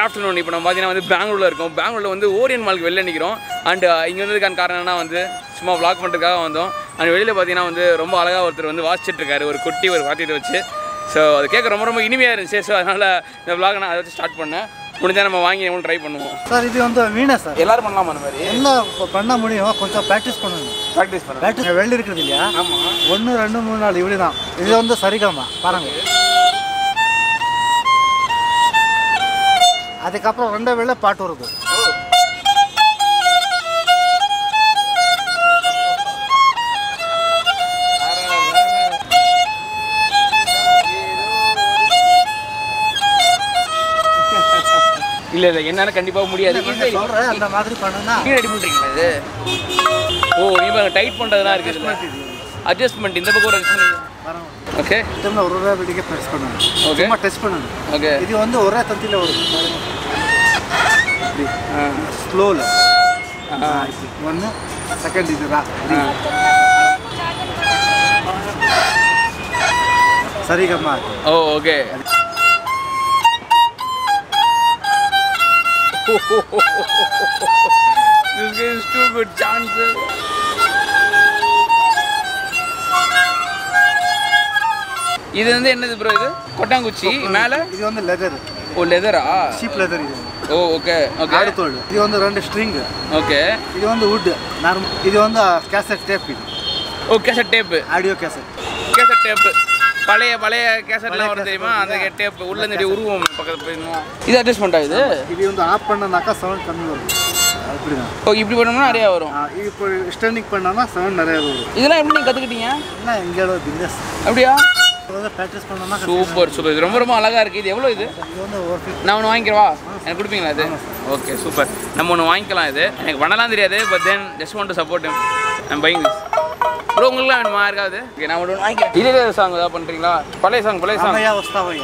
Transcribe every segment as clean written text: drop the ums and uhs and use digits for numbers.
Afternoon இப்போ நம்ம பார்த்தீங்கன்னா வந்து பெங்களூரில் இருக்கோம். பெங்களூரில் வந்து ஓரியன் மாலுக்கு வெளில நிற்கிறோம். அண்ட் இங்கே வந்ததுக்கான காரணம் என்ன வந்து சும்மா வ்ளாக் பண்ணுறதுக்காக வந்தோம். அண்ட் வெளியில் பார்த்தீங்கன்னா வந்து ரொம்ப அழகாக ஒருத்தர் வந்து வாசிச்சுட்டு இருக்காரு ஒரு குட்டி ஒரு வாத்தியத்தை வச்சு. ஸோ அது கேட்க ரொம்ப ரொம்ப இனிமையாக இருந்துச்சு. ஸோ அதனால் இந்த வ்ளாக் நான் அதை வச்சு ஸ்டார்ட் பண்ணேன். முடிஞ்சால் நம்ம வாங்கி எவ்வளோ ட்ரை பண்ணுவோம் சார். இது வந்து வீணா சார். எல்லாரும் பண்ணலாமா அந்த மாதிரி? என்ன பண்ண முடியும், கொஞ்சம் ப்ராக்டிஸ் பண்ணணும். ப்ராக்டிஸ் வெள்ளி இருக்குது இல்லையா? ஆமாம். 1 2 3 4 இப்படி தான். இது வந்து சரிகமா பாருங்க. அதுக்கப்புறம் 2 வேளை பாட்டு வருது. இல்லை என்னால் கண்டிப்பாக முடியாது. சொல்கிறேன் அந்த மாதிரி பண்ணுன்னா ரெடி பண்ணுறீங்களா இது? ஓ இப்போ டைட் பண்ணுறதுலாம் இருக்குது. அட்ஜஸ்ட்மெண்ட் இந்த பக்கம் ஒரு ஓகே டைமில் ஒரு வீட்டுக்கே ப்ரெஸ் பண்ணணும். ஓகே டெஸ்ட் பண்ணணும். ஓகே இது வந்து ஒரே தந்தியில் வரும். ஸ்லோவில் 1 செகண்ட் இதுதான் சரிகமா. Oh okay. This guy is too good chances. இது வந்து என்னது ப்ரோ? இது கொட்டாங்குச்சி மேலே. இது வந்து லெதர். ஓ லெதரா? ஷீப் லெதர் இது. Oh okay okay. ஆடுதோல். இது வந்து 2 ஸ்ட்ரிங். ஓகே. இது வந்து வுட் நார்மல். இது வந்து கேசட் டேப். இது oh cassette tape. Audio cassette. Cassette tape பழைய கேசட்லாம் வரும் தெரியுமா? அந்த டேப் உள்ள இந்த உருவம் பக்கத்துல போயிடணும். இது அட்ஜஸ்ட்மெண்டா? இது வந்து ஆஃப் பண்ணனாக்கா சவுண்ட் கம்மி வரும். அப்படிதான். ஓ இப்படி பண்ணோம்னா நிறைய வரும். இப்போ ஸ்டாண்டிங் பண்ணோம்னா சவுண்ட் நிறைய வரும். இதெல்லாம் எப்படி நீங்கள் கற்றுக்கிட்டீங்க? என்ன எங்களோட பிஸ்னஸ். அப்படியா? ப்ராக்டிஸ் பண்ணோம்னா சூப்பர் சூப்பர். இது ரொம்ப ரொம்ப அழகாக இருக்குது. இது எவ்வளோ இது? இது வந்து நான் ஒன்று வாங்கிக்கிறவா? எனக்கு கொடுப்பீங்களா இது? Okay super. நம்ம ஒன்று வாங்கிக்கலாம். இது எனக்கு பண்ணலாம் தெரியாது. But then just want to support him. I'm buying this. Bro உங்களுக்குலாம் வேணுமா இருக்காது? ஓகே நான் ஒன்று வாங்கிக்கிறேன். இதே சாங் ஏதாவது பண்ணுறீங்களா? பழைய சாங் ஐயா வஸ்தாவையா.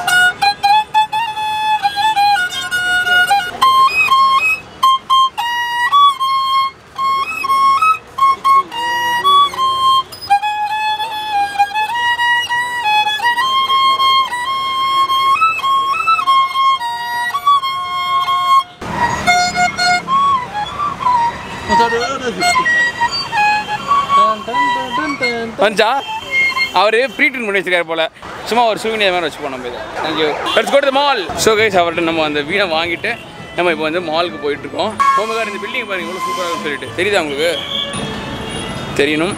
வந்துச்சா? அவர் ப்ரீ ட்ரீட் பண்ணி வச்சிருக்காரு போல. சும்மா ஒரு சூவினியர் மாதிரி வச்சுப்போம் நம்ம. இது thank you. Let's go to the mall. So guys அவர்கிட்ட நம்ம அந்த வீணை வாங்கிட்டு நம்ம இப்போ வந்து மாலுக்கு போயிட்டுருக்கோம். ஹோமகார் இந்த பில்டிங் பாருங்க எவ்வளோ சூப்பராக இருக்குன்னு சொல்லிட்டு. தெரியுதா உங்களுக்கு? தெரியணும்.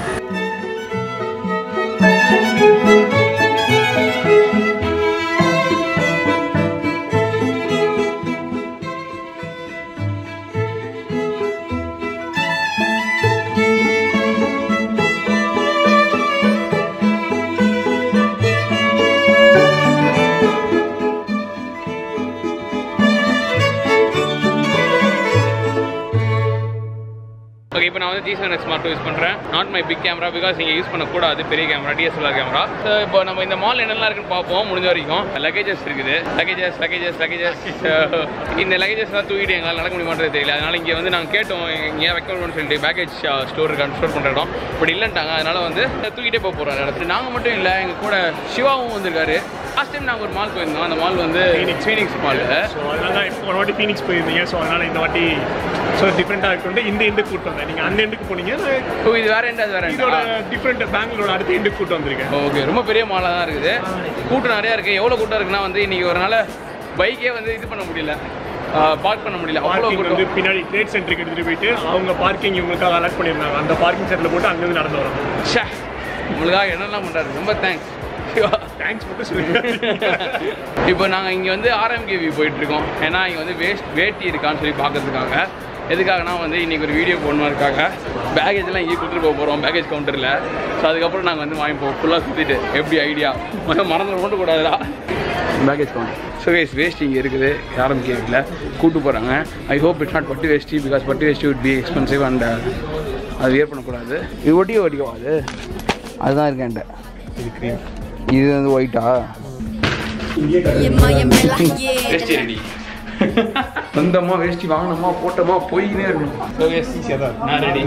ஓகே இப்போ நான் வந்து G7X Mark II யூஸ் பண்ணுறேன். Not my big camera because நீங்கள் யூஸ் பண்ணக்கூடாது பெரிய கேமரா, DSLR கேமரா. ஸோ இப்போ நம்ம இந்த மால் என்னெல்லாம் இருக்குன்னு பார்ப்போம். முடிஞ்ச வரைக்கும் லக்கேஜஸ் இருக்குது. லக்கேஜஸ் இந்த லக்கேஜஸ்லாம் தூக்கிட்டு எங்களால் நடக்க முடியுமான்றது தெரியல. அதனால் இங்கே வந்து நாங்கள் கேட்டோம் இங்கே வைக்கணும்னு சொல்லிட்டு பேக்கேஜ் ஸ்டோர் இருக்கான்னு ஸ்டோர் பண்ணுற இடம் இப்படி இல்லைன்ட்டாங்க. அதனால் வந்து தூக்கிட்டே போக போகிறோம் இடத்துல. நாங்கள் மட்டும் இல்லை, எங்கள் கூட சிவாவும் வந்திருக்காரு. லாஸ்ட் டைம் நாங்கள் ஒரு மால் போயிருந்தோம். அந்த மால் வந்து ஃபீனிக்ஸ் மால். ஸோ அதனால தான் இப்போ ஒரு வாட்டி ஃபீனிக்ஸ் போயிருந்தீங்க. ஸோ அதனால் இந்த வாட்டி ஸோ டிஃப்ரெண்ட்டாக இருக்குன்ட்டு இந்த எண்டுக்கு கூட்டு வந்தேன். நீங்கள் அந்த எண்டுக்கு போனீங்க. ஓ இது வேறு எண்டு அது வேறு இதோட டிஃப்ரெண்ட் பெங்களூரோட அடுத்த எண்டுக்கு கூட்டு வந்திருக்கேன். ஓகே ரொம்ப பெரிய மாலாக தான் இருக்குது. கூட்டம் நிறையா இருக்குது. எவ்வளோ கூட்டம் இருக்குன்னா வந்து இன்றைக்கி ஒரு நாள் பைக்கே வந்து இது பண்ண முடியல, பார்க் பண்ண முடியல. அவ்வளோ வந்து பின்னாடி ட்ரேட் சென்டருக்கு எடுத்துகிட்டு போயிட்டு அவங்க பார்க்கிங் இவங்களுக்காக அலாட் பண்ணியிருந்தாங்க. அந்த பார்க்கிங் சென்டரில் போட்டு அங்கேருந்து நடந்து வரோம். ஷே உங்களுக்காக என்னெல்லாம் பண்ணுறாரு. ரொம்ப தேங்க்ஸ். தேங்க்ஸ் மட்டும் சொல்லுங்க. இப்போ நாங்கள் இங்கே வந்து RMKV போயிட்டுருக்கோம். ஏன்னா இங்கே வந்து வேட்டி இருக்கான்னு சொல்லி பார்க்கறதுக்காக. எதுக்காகனா வந்து இன்றைக்கி ஒரு வீடியோ போடணும் இருக்காங்க. பேகேஜ்லாம் இங்கே கொடுத்துட்டு போக போகிறோம் பேக்கேஜ் கவுண்டரில். ஸோ அதுக்கப்புறம் நாங்கள் வந்து வாங்கிப்போம் ஃபுல்லாக சுற்றிட்டு. எப்படி ஐடியா மறந்துட மட்டும் கூடாதுடா பேக்கேஜ் கவுண்டர். ஸோ கைஸ் வேஸ்ட் இங்கே இருக்குது RMKVயில் கூட்டு போகிறாங்க. ஐ ஹோப் இட்ஸ் நாட் பட்டு வேஸ்டி பிகாஸ் பட்டு வேஸ்டி வுட் பி எக்ஸ்பென்சிவ் அண்ட் அது வேர் பண்ணக்கூடாது. இது ஒட்டிக்கோ அது அதுதான் இருக்கேன்ட்ட. இது க்ரீம், இது வந்து ஒயிட்டா. வேஸ்டி ரெடி. சொந்தமாக வேஷ்டி வாங்கினோமா போட்டோமா போயினே இருக்கணும். நான் ரெடி.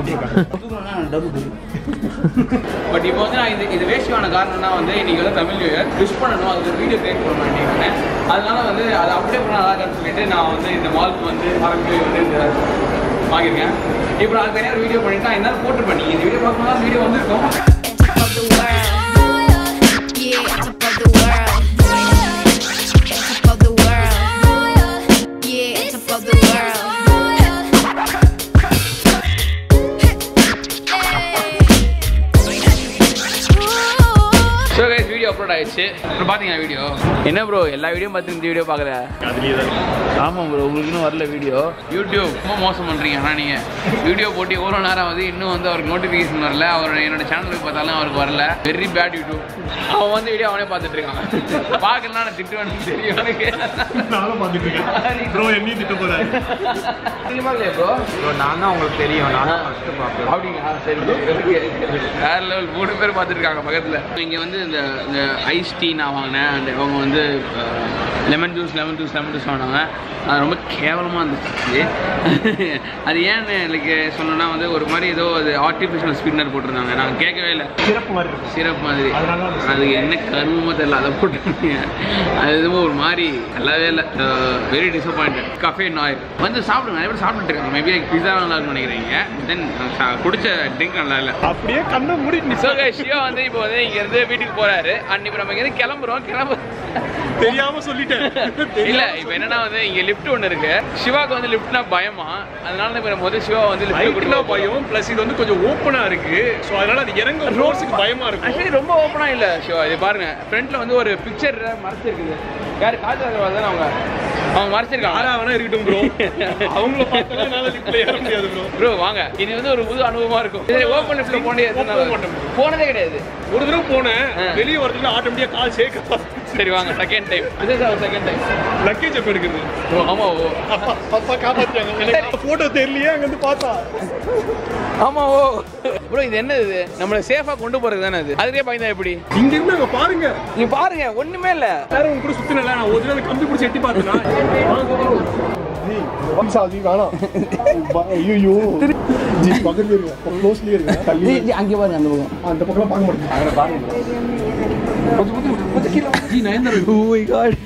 பட் இப்போ வந்து நான் இது வேஷ்டியான காரணம்னா வந்து இன்னைக்கு வந்து தமிழ் நியூ இயர் விஷ் பண்ணணும், அதுக்கு ஒரு வீடியோ கிரியேட் பண்ண மாட்டேங்கிறேன். அதனால வந்து அதை அப்டேட் பண்ண நல்லா இருக்கான்னு சொல்லிட்டு நான் வந்து இந்த மாலுக்கு வந்து ஆரம்பி வந்து இந்த வாங்கியிருக்கேன். இப்போ நான் தனியாக ஒரு வீடியோ பண்ணிட்டு நான் என்னால் போட்டுருப்பேன். நீங்கள் இந்த வீடியோ பார்க்கும்போது அந்த வீடியோ வந்துருக்கும். வீடியோ அப்லோட் ஆயிடுச்சு. அப்புறம் பார்த்தீங்கன்னா வீடியோ என்ன ப்ரோ எல்லா வீடியோ பார்த்து இந்த வீடியோ பார்க்குற? ஆமாம் ப்ரோ, உங்களுக்கு இன்னும் வரல வீடியோ. யூடியூப் ரொம்ப மோசம் பண்ணுறீங்க. ஆனால் நீங்கள் வீடியோ போட்டு எவ்வளோ நேரம் வந்து இன்னும் வந்து அவருக்கு நோட்டிஃபிகேஷன் வரல. அவர் என்னோட சேனலுக்கு பார்த்தாலும் அவருக்கு வரல. Very bad YouTube. அவன் வந்து வீடியோ அவனே பார்த்துட்டு இருக்கான். பார்க்கலாம் நான் திட்டுவேன் தெரியும் எனக்கு. நானும் பார்த்துட்டு இருக்கேன் ப்ரோ, என்னையும் திட்ட போகிறேன். இல்லையா ப்ரோ? நான் தான் உங்களுக்கு தெரியும். நான் அப்படிங்களா? சரி வேற லெவல். 3 பேர் பார்த்துட்டு இருக்காங்க பக்கத்தில். இங்கே வந்து இந்த ஐஸ் டீ நான் வாங்கினேன். அந்த அவங்க வந்து லெமன் ஜூஸ் வாங்கினாங்க. அது ரொம்ப கேவலமாக இருந்துச்சு. அது ஏன்னு எனக்கு சொன்னோன்னா வந்து ஒரு மாதிரி ஏதோ அது ஆர்டிஃபிஷியல் ஸ்வீட்னர் போட்டிருந்தாங்க. நாங்கள் கேட்கவே இல்லை. சிரப் மாதிரி அது என்ன கருமோ தெரியல. அதை போட்டுருந்தீங்க. அது எதுவும் ஒரு மாதிரி நல்லாவே இல்லை. Very disappointed. கஃபே நாய் வந்து சாப்பிடுங்க. நிறைய பேர் சாப்பிட்டுட்டு இருக்காங்க. மேபி பிஸா நல்லா இருக்குன்னு நினைக்கிறீங்க. தென் குடிச்ச ட்ரிங்க் நல்லா இல்லை. அப்படியே கண்ணை மூடி சிவா வந்து இப்போ வந்து இங்கேருந்து வீட்டுக்கு போகிறாரு. அண்ட் இப்போ நம்ம இங்கேருந்து கிளம்புறோம். தெரியாம சொல்லிட்டேன். இல்ல இப்போ என்னன்னா வந்து இங்க லிஃப்ட் ஒன்று இருக்கு. சிவாக்கு வந்து லிஃப்ட்னா பயமா, அதனால இப்போ நம்ம வந்து சிவா வந்து லிஃப்ட்னா பயம். பிளஸ் இது வந்து கொஞ்சம் ஓப்பனா இருக்கு. ஸோ அதனால அது இறங்க ரோட்ஸுக்கு பயமா இருக்கும். ஆக்சுவலி ரொம்ப ஓப்பனா இல்ல சிவா. இது பாருங்க ஃப்ரண்ட்ல வந்து ஒரு பிக்சர் மறைச்சிருக்குது. யாரு காஜாகர் தானே அவங்க மறைச்சிருக்காங்க. யாரா வேணா இருக்கட்டும் ப்ரோ. அவங்கள பார்த்தா என்னால லிஃப்ட்ல ஏற முடியாது ப்ரோ. ப்ரோ வாங்க, இது வந்து ஒரு புது அனுபவமா இருக்கும். இது ஓப்பன் லிஃப்ட்ல போனதே கிடையாது. ஒரு தடவை போனேன், வெளியே வரதுல ஆட்டோமேட்டிக்கா கால் சேர்க்க. சரி வாங்க, செகண்ட் டைம். இது செகண்ட் டைம். லக்கேஜ் எப்போ எடுக்குது? ஆமா ஓ அப்பா காப்பாத்தியாங்க. எனக்கு போட்டோ தெரியலையே, அங்க வந்து பார்த்தா. ஆமா ஓ ப்ரோ, இது என்ன இது? நம்மள சேஃபா கொண்டு போறது தானே இது. அதுக்கே பயந்தா எப்படி? இங்க இருந்து அங்க பாருங்க. நீங்க பாருங்க, ஒண்ணுமே இல்ல. வேற உங்க கூட சுத்தினல நான் ஒரு தடவை கம்பி பிடிச்சி எட்டி பார்த்தேனா. வம்சாதி வேணாம். ஐயோ ஜி பக்கத்துல இருங்க, க்ளோஸ்லயே இருங்க. ஜி அங்க பாருங்க, அந்த பக்கம் பார்க்க மாட்டேன். அங்க பாருங்க. Ji Nayanthara. Oh my God.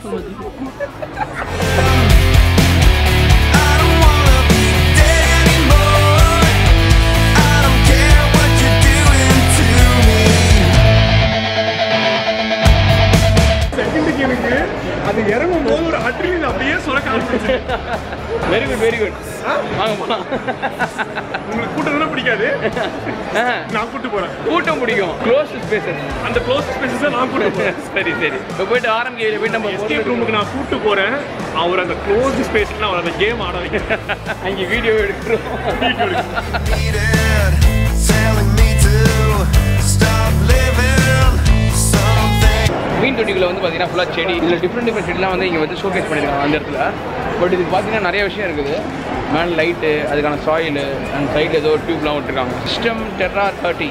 அது இறங்கும் போது ஒரு அட்ரிலின் அப்படியே சுரக்க ஆரம்பிச்சு. Very good very good. வாங்க போலாம். உங்களுக்கு கூட்டம் பிடிக்காது, நான் கூட்டு போறேன். கூட்டம் பிடிக்கும். க்ளோஸ் ஸ்பேசஸ், அந்த க்ளோஸ் ஸ்பேசஸ் நான் கூட்டு போறேன். சரி சரி, இப்போ போயிட்டு ஆரம்பிக்க போயிட்டு நம்ம எஸ்கேப் ரூமுக்கு நான் கூட்டு போறேன். அவர் அந்த க்ளோஸ் ஸ்பேஸ்ல அவர் அந்த கேம் ஆட வைக்கிறேன். அங்கே வீடியோ எடுக்கிறோம். மீன் தொட்டிக்குள்ள வந்து பார்த்தீங்கன்னா ஃபுல்லாக செடி. இதில் டிஃப்ரெண்ட் செடிலாம் வந்து இங்கே வந்து ஷோகேஸ் பண்ணியிருக்காங்க அந்த இடத்துல. பட் இதுக்கு பார்த்தீங்கன்னா நிறைய விஷயம் இருக்குது. மேலே லைட்டு, அதுக்கான சாயிலு, அண்ட் சைடில் ஏதோ டியூப்லாம் விட்டுருக்காங்க. சிஸ்டம் டெரா 30.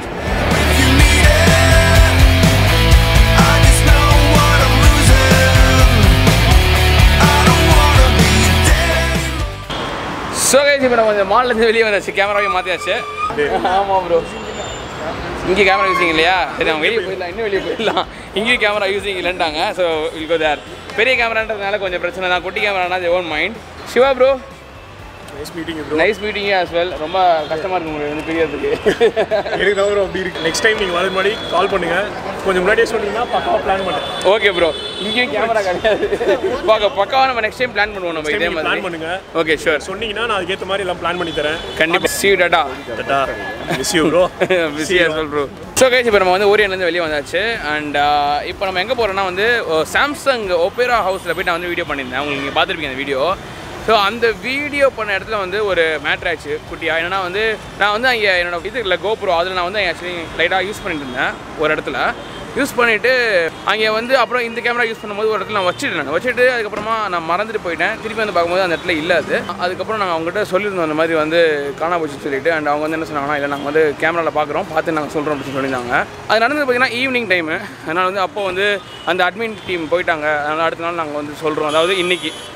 ஸோ கைஸ், இப்போ நம்ம இந்த மால்லேருந்து வெளியே வந்தாச்சு. கேமராவையும் மாற்றியாச்சு. ஆமாம் ப்ரோ, இங்கே கேமரா யூஸிங் இல்லையா? சரி, அவங்க வெளியே போயிடலாம், இன்னும் வெளியே போயிடலாம். இங்கேயும் கேமரா யூஸிங் இல்லைன்ட்டாங்க. So will go there. பெரிய கேமரான்றதுனால கொஞ்சம் பிரச்சனை தான். குட்டி கேமரானா they own mind. Siva bro, nice meeting bro. Nice meeting as well. ரொம்ப கஷ்டமாக இருக்கும் உங்களுக்கு வந்து பிரியறதுக்கு. எனக்கு தவிர அப்படி இருக்கு. நெக்ஸ்ட் டைம் நீங்கள் வர முன்னாடி கால் பண்ணுங்க. கொஞ்சம் முன்னாடியே சொன்னீங்கன்னா பக்காவாக பிளான் பண்ணுறேன். ஓகே ப்ரோ, இங்கேயும் கேமரா கிடையாது. பக்காவாக நம்ம நெக்ஸ்ட் டைம் பிளான் பண்ணுவோம். நம்ம இதே மாதிரி பிளான் பண்ணுங்க. Okay sure. சொன்னீங்கன்னா நான் அதுக்கேற்ற மாதிரி எல்லாம் பிளான் பண்ணி தரேன். கண்டிப்பாக. see you டாடா. டாடா. miss you bro. miss you as well bro. So guys, இப்போ நம்ம வந்து ஓரியன்லேருந்து வெளியே வந்தாச்சு. அண்ட் இப்போ நம்ம எங்கே போகிறோம்னா வந்து சாம்சங் ஒபேரா ஹவுஸில் போய்ட்டு நான் வந்து வீடியோ பண்ணியிருந்தேன். உங்களுக்கு நீங்கள் பார்த்துருப்பீங்க அந்த வீடியோ. ஸோ அந்த வீடியோ பண்ண இடத்துல வந்து ஒரு மேட்ரு ஆச்சு குட்டியா. என்னன்னா வந்து நான் வந்து அங்கே என்னோட இது இல்லை கோப்ரோ, அதில் நான் வந்து ஆக்சுவலி லைட்டாக யூஸ் பண்ணிட்டு இருந்தேன். ஒரு இடத்துல யூஸ் பண்ணிவிட்டு அங்கே வந்து அப்புறம் இந்த கேமரா யூஸ் பண்ணும்போது ஒரு இடத்துல நான் வச்சுட்டு அதுக்கப்புறமா நான் மறந்துட்டு போயிட்டேன். திருப்பி வந்து பார்க்கும்போது அந்த இடத்துல இல்லை. அது அதுக்கப்புறம் நாங்கள் அவங்ககிட்ட சொல்லியிருந்தோம் அந்த மாதிரி வந்து காணா போச்சுன்னு சொல்லிட்டு. அண்ட் அவங்க வந்து என்ன சொன்னாங்கன்னா, இல்லை நாங்கள் வந்து கேமராவில் பார்க்குறோம், பார்த்து நாங்கள் சொல்கிறோம் அப்படின்னு சொல்லியிருந்தாங்க. அது நடந்தது பார்த்தீங்கன்னா ஈவினிங் டைமு. அதனால் வந்து அப்போ வந்து அந்த அட்மின் டீம் போயிட்டாங்க. அதனால் அடுத்த நாள் நாங்கள் வந்து சொல்கிறோம். அதாவது இன்றைக்கி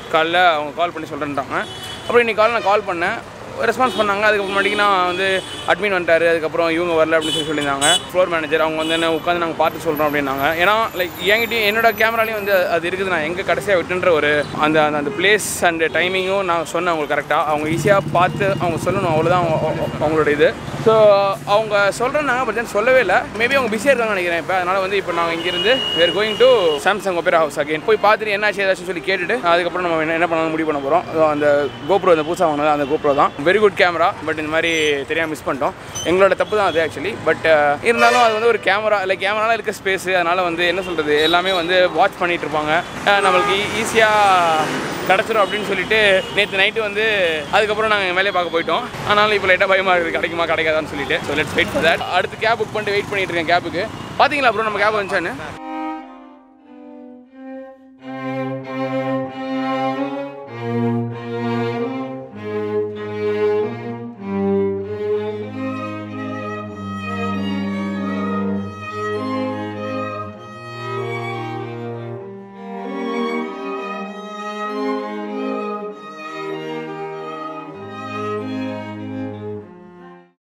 காலைல அவங்க கால் பண்ணி சொல்கிறேன்ட்டாங்க. அப்புறம் இன்றைக்கி காலையில் நான் கால் பண்ணேன், ரெஸ்பான்ஸ் பண்ணாங்க. அதுக்கப்புறமேட்டுக்கு நான் வந்து அட்மின் வந்துட்டார், அதுக்கப்புறம் இவங்க வரல அப்படின்னு சொல்லியிருந்தாங்க. ஃப்ளோர் மேனேஜர் அவங்க வந்து என்ன உட்காந்து நாங்கள் பார்த்து சொல்கிறோம் அப்படின்னாங்க. ஏன்னா லைக் என்கிட்டையும் என்னோட கேமராலையும் வந்து அது இருக்குது. நான் எங்கே கடைசியாக விட்டுன்ற ஒரு அந்த அந்த பிளேஸ் அண்ட் டைமிங்கும் நான் சொன்னேன் அவங்களுக்கு கரெக்டாக. அவங்க ஈஸியாக பார்த்து அவங்க சொல்லணும், அவ்வளோதான் அவங்களோட இது. ஸோ அவங்க சொல்கிறேன்னாங்க, பட் தென் சொல்லவே இல்லை. மேபி அவங்க பிஸியாக இருக்காங்கன்னு நினைக்கிறேன் இப்போ. அதனால் வந்து இப்போ நாங்கள் இங்கேருந்து we're going to Samsung opera house again. போய் பார்த்துட்டு என்ன ஏதாச்சும் சொல்லி கேட்டுட்டு அதுக்கப்புறம் நம்ம என்ன பண்ணணும் முடிவு பண்ண போகிறோம். அந்த கோப்ரோ, அந்த புதுசாக வாங்கினது அந்த கோப்ரோ தான் வெரி குட் கேமரா. பட் இந்த மாதிரி தெரியாமல் மிஸ் பண்ணிட்டோம். எங்களோட தப்பு தான் அது ஆக்சுவலி. பட் இருந்தாலும் அது வந்து ஒரு கேமரா இல்லை, கேமராவில் இருக்க ஸ்பேஸு. அதனால் வந்து என்ன சொல்கிறது, எல்லாமே வந்து வாட்ச் பண்ணிகிட்டு இருப்பாங்க. நம்மளுக்கு ஈஸியாக கிடச்சிரும் அப்படின்னு சொல்லிட்டு நேற்று நைட்டு வந்து அதுக்கப்புறம் நாங்கள் மேலே பார்க்க போயிட்டோம். ஆனாலும் இப்போ லைட்டாக பயமாக இருக்குது, கிடைக்குமா கிடைக்காதான்னு சொல்லிட்டு. So let's wait for that. அடுத்து கேப் புக் பண்ணிட்டு வெயிட் பண்ணிட்டு இருக்கேன் கேபுக்கு. பார்த்தீங்களா அப்புறம் நம்ம கேப் வந்துச்சான்னு.